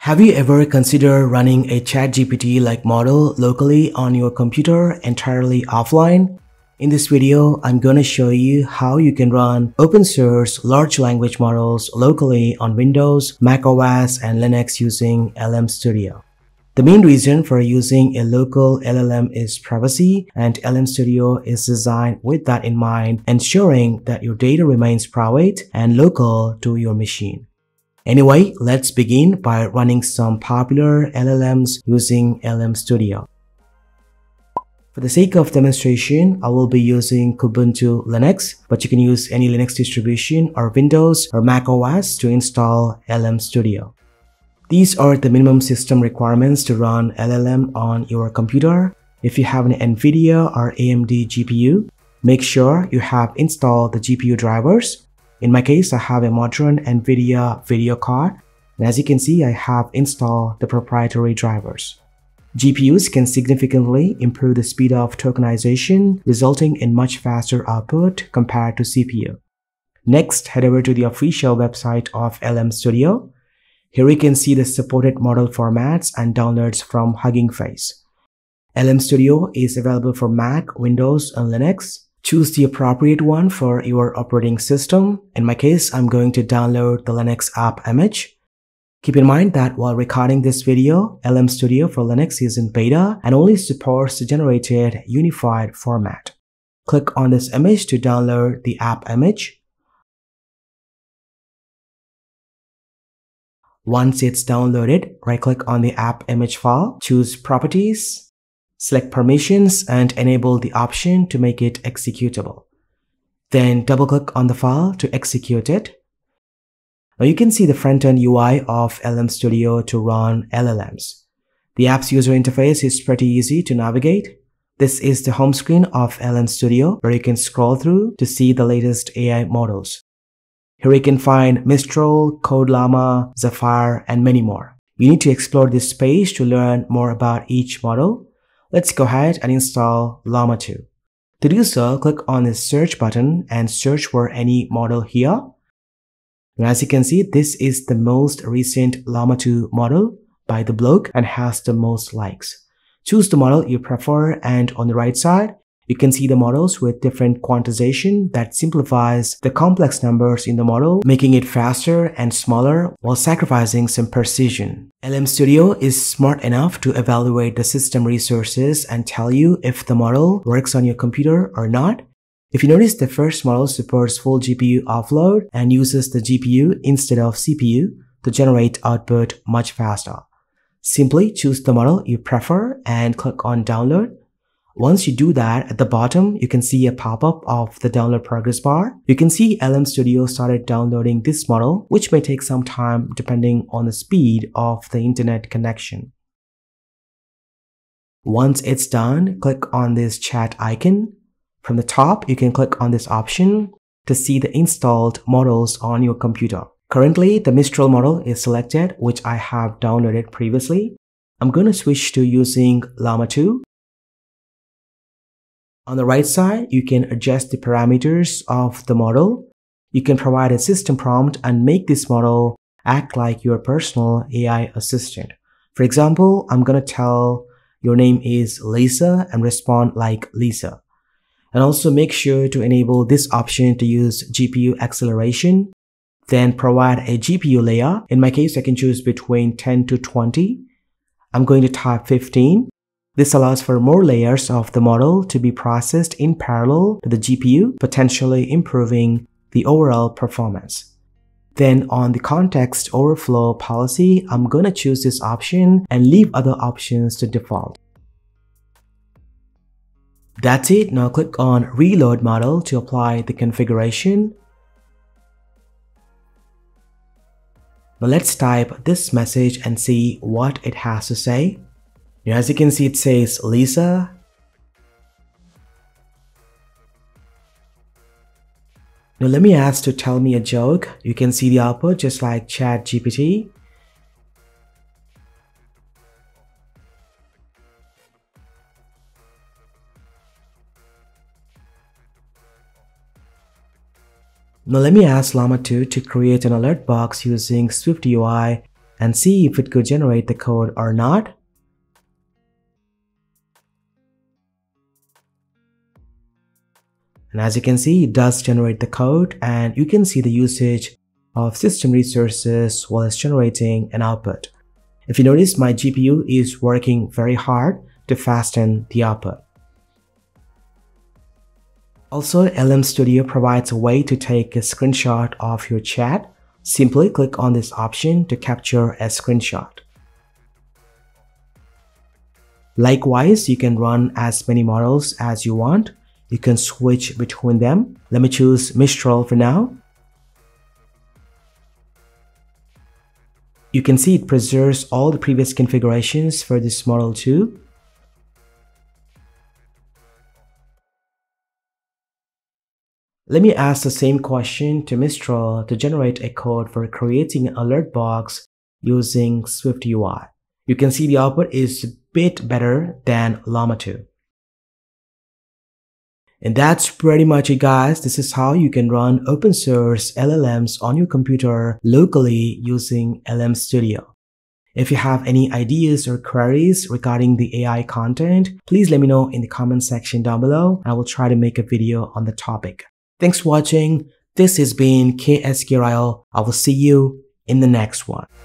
Have you ever considered running a ChatGPT-like model locally on your computer entirely offline? In this video, I'm going to show you how you can run open source large language models locally on Windows, macOS, and Linux using LM Studio. The main reason for using a local LLM is privacy, and LM Studio is designed with that in mind, ensuring that your data remains private and local to your machine. Anyway, let's begin by running some popular LLMs using LM Studio. For the sake of demonstration, I will be using Kubuntu Linux, but you can use any Linux distribution or Windows or Mac OS to install LM Studio. These are the minimum system requirements to run LLM on your computer. If you have an NVIDIA or AMD GPU, make sure you have installed the GPU drivers. In my case, I have a modern NVIDIA video card, and as you can see, I have installed the proprietary drivers. GPUs can significantly improve the speed of tokenization, resulting in much faster output compared to CPU. Next, head over to the official website of LM Studio. Here you can see the supported model formats and downloads from Hugging Face. LM Studio is available for Mac, Windows, and Linux. Choose the appropriate one for your operating system. In my case, I'm going to download the Linux app image. Keep in mind that while recording this video, LM Studio for Linux is in beta and only supports the generated unified format. Click on this image to download the app image. Once it's downloaded, right-click on the app image file, choose Properties, select Permissions, and enable the option to make it executable. Then double-click on the file to execute it. Now you can see the front-end UI of LM Studio to run LLMs. The app's user interface is pretty easy to navigate. This is the home screen of LM Studio, where you can scroll through to see the latest AI models. Here you can find Mistral, CodeLlama, Zephyr, and many more. You need to explore this page to learn more about each model. Let's go ahead and install Llama 2. To do so, click on the search button and search for any model here. And as you can see, this is the most recent Llama 2 model by the blog and has the most likes. Choose the model you prefer, and on the right side, you can see the models with different quantization that simplifies the complex numbers in the model, making it faster and smaller while sacrificing some precision. LM Studio is smart enough to evaluate the system resources and tell you if the model works on your computer or not. If you notice, the first model supports full GPU offload and uses the GPU instead of CPU to generate output much faster. Simply choose the model you prefer and click on Download. Once you do that, at the bottom, you can see a pop-up of the download progress bar. You can see LM Studio started downloading this model, which may take some time depending on the speed of the internet connection. Once it's done, click on this chat icon. From the top, you can click on this option to see the installed models on your computer. Currently, the Mistral model is selected, which I have downloaded previously. I'm going to switch to using Llama 2. On the right side, you can adjust the parameters of the model. You can provide a system prompt and make this model act like your personal AI assistant. For example, I'm going to tell your name is Lisa and respond like Lisa. And also make sure to enable this option to use GPU acceleration. Then provide a GPU layer. In my case, I can choose between 10 to 20. I'm going to type 15. This allows for more layers of the model to be processed in parallel to the GPU, potentially improving the overall performance. Then on the context overflow policy, I'm going to choose this option and leave other options to default. That's it. Now click on Reload Model to apply the configuration. Now let's type this message and see what it has to say. Now, as you can see, it says Lisa. Now let me ask to tell me a joke. You can see the output just like ChatGPT. Now let me ask Llama 2 to create an alert box using SwiftUI and see if it could generate the code or not. And as you can see, it does generate the code, and you can see the usage of system resources while it's generating an output. If you notice, my GPU is working very hard to fasten the output. Also, LM Studio provides a way to take a screenshot of your chat. Simply click on this option to capture a screenshot. Likewise, you can run as many models as you want. You can switch between them. Let me choose Mistral for now. You can see it preserves all the previous configurations for this model too. Let me ask the same question to Mistral to generate a code for creating an alert box using Swift UI. You can see the output is a bit better than Llama 2. And that's pretty much it, guys. This is how you can run open source LLMs on your computer locally using LM Studio. If you have any ideas or queries regarding the AI content, please let me know in the comment section down below. I will try to make a video on the topic. Thanks for watching. This has been KSK Ryle. I will see you in the next one.